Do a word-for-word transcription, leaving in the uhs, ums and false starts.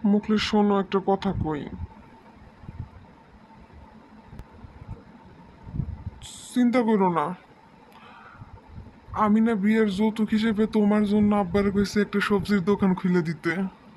মুখলে শোনো, একটা কথা কই। চিন্তা করো না, আমি না বিয়ের যৌতুক হিসেবে তোমার জন্য আব্বারে কইছি একটা সবজির দোকান খুলে দিতে।